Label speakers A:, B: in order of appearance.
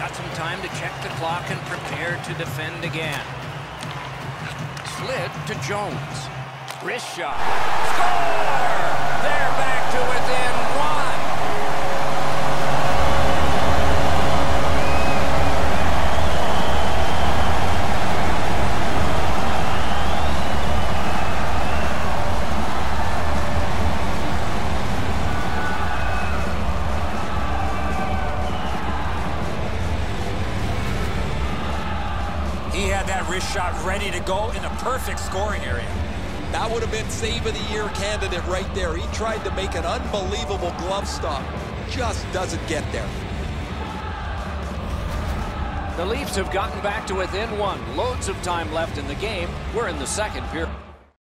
A: got some time to check the clock and prepare to defend again. Slid to Jones. Wrist shot. Score! They're back to within one.
B: He had that wrist shot ready to go in a perfect scoring area.
C: That would have been save of the year candidate right there. He tried to make an unbelievable glove stop. Just doesn't get there.
A: The Leafs have gotten back to within one. Loads of time left in the game. We're in the second period.